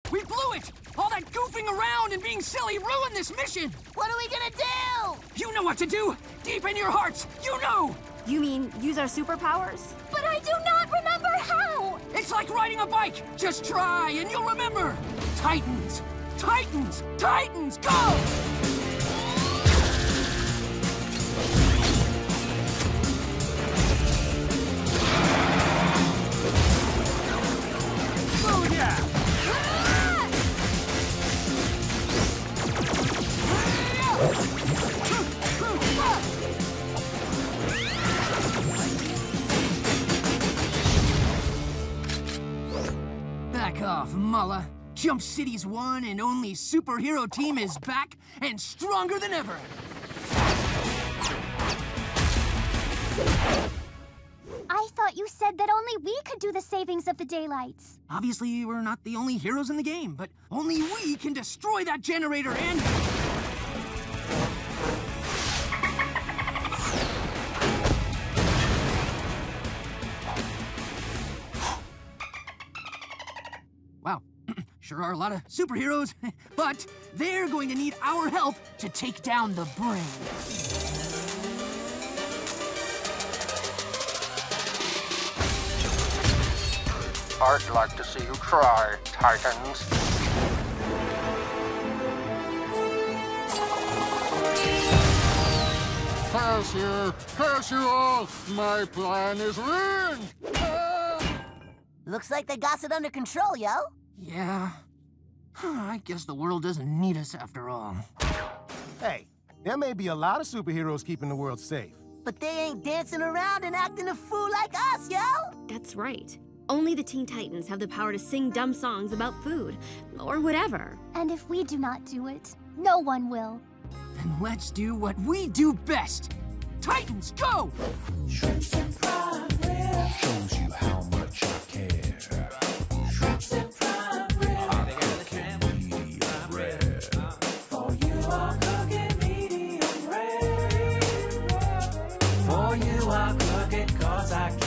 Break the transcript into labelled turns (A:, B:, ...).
A: We blew it! All that goofing around and being silly ruined this mission!
B: What are we gonna do?
A: You know what to do! Deep in your hearts, you know!
C: You mean use our superpowers?
B: But I do not remember how!
A: It's like riding a bike! Just try and you'll remember! Titans! Titans! Titans! Go! Back off, Mullah. Jump City's one and only superhero team is back and stronger than ever.
B: I thought you said that only we could do the savings of the daylights.
A: Obviously, we're not the only heroes in the game, but only we can destroy that generator and... Wow, sure are a lot of superheroes, but they're going to need our help to take down the brain.
D: I'd like to see you try, Titans. Curse you all! My plan is ruined!
B: Looks like they got it under control, yo.
A: Yeah. I guess the world doesn't need us after all.
E: Hey, there may be a lot of superheroes keeping the world safe.
B: But they ain't dancing around and acting a fool like us, yo!
C: That's right. Only the Teen Titans have the power to sing dumb songs about food, or whatever.
B: And if we do not do it, no one will.
A: Then let's do what we do best. Titans, go!
F: Shrimps in progress. Shows you how much I care. Shrimps in progress. I'm cooking medium rare. For you, I'm cooking medium rare. For you, I'm cooking 'cause I